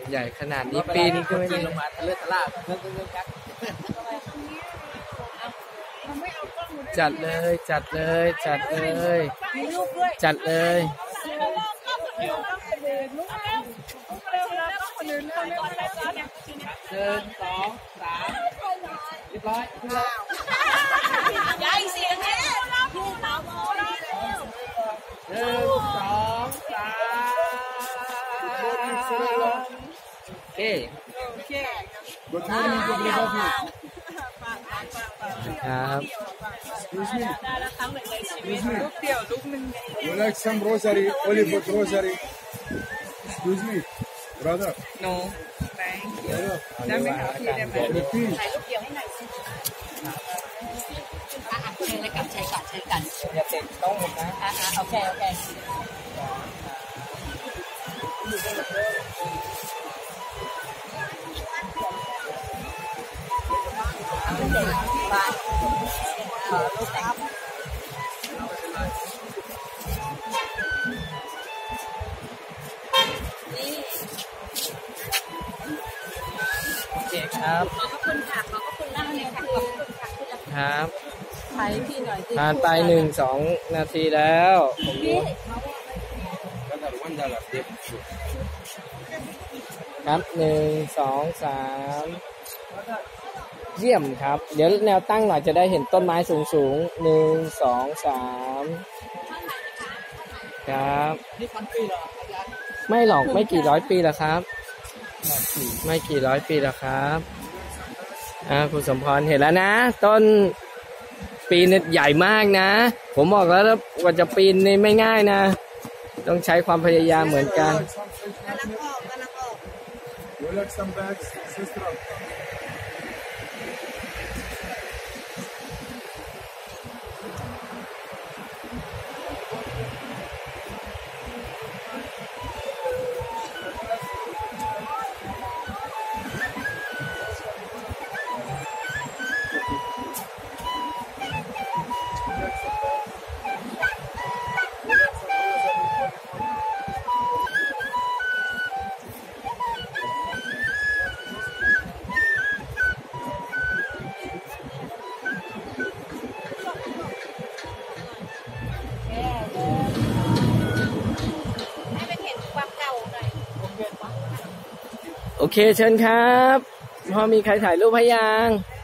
ใหญ่ขนาดนี้ปีนก็ไม่ได้ลงมาเลือดตะลาบเลือดยักษ์จัดเลยจัดเลยจัดเลยจัดเลย 1 2 3เรียบร้อยย้ายเสียงเนี่ย1 2 3โอเคครับ You like some rosary, olive wood rosary? Excuse me, brother. no thank you ได้ไหมครับพี่ได้ไหมถ่ายรูปเดียวให้หน่อยสิใช้กันใช้กันใช้กันอย่าเตะต้องหมดนะโอเคโอเคโอเคครับขอบคุณค่ะขอบคุณมากเลยค่ะขอบคุณค่ะครับถ่ายพี่หน่อยผ่านไป1-2 นาทีแล้วผมรู้ครับ1 2 3เยี่ยมครับเดี๋ยวแนวตั้งหน่อยจะได้เห็นต้นไม้สูง1 2 3ครับนี่พันปีเหรอไม่หรอกไม่กี่ร้อยปีหรอกครับไม่กี่ร้อยปีหรอกครับคุณสมพรเห็นแล้วนะต้นปีนใหญ่มากนะผมบอกแล้วว่าจะปีนนี่ไม่ง่ายนะต้องใช้ความพยายามเหมือนกันโอเคเชิญครับพอมีใครถ่ายรูปให้ยัง